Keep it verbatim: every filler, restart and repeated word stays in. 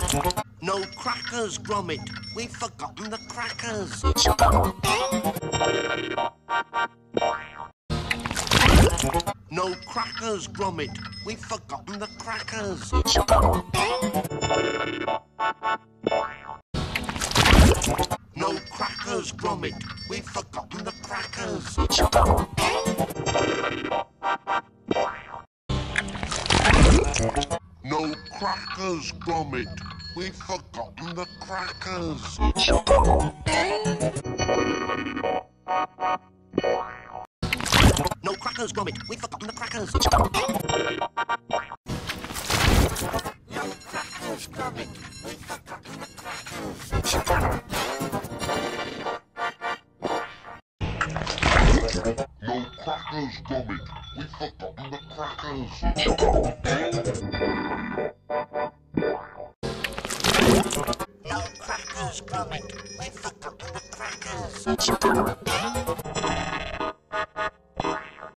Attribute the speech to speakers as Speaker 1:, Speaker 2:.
Speaker 1: No crackers, Gromit. We've forgotten the crackers. No crackers, Gromit. We've forgotten the crackers. No crackers, Gromit. We've forgotten the crackers. No crackers, Gromit. We've forgotten the crackers. No crackers, Gromit. We've forgotten the crackers. No crackers, Gromit. We've forgotten the crackers. No crackers, Gromit. We've forgotten the crackers. No crackers, Gromit. We've forgotten the crackers.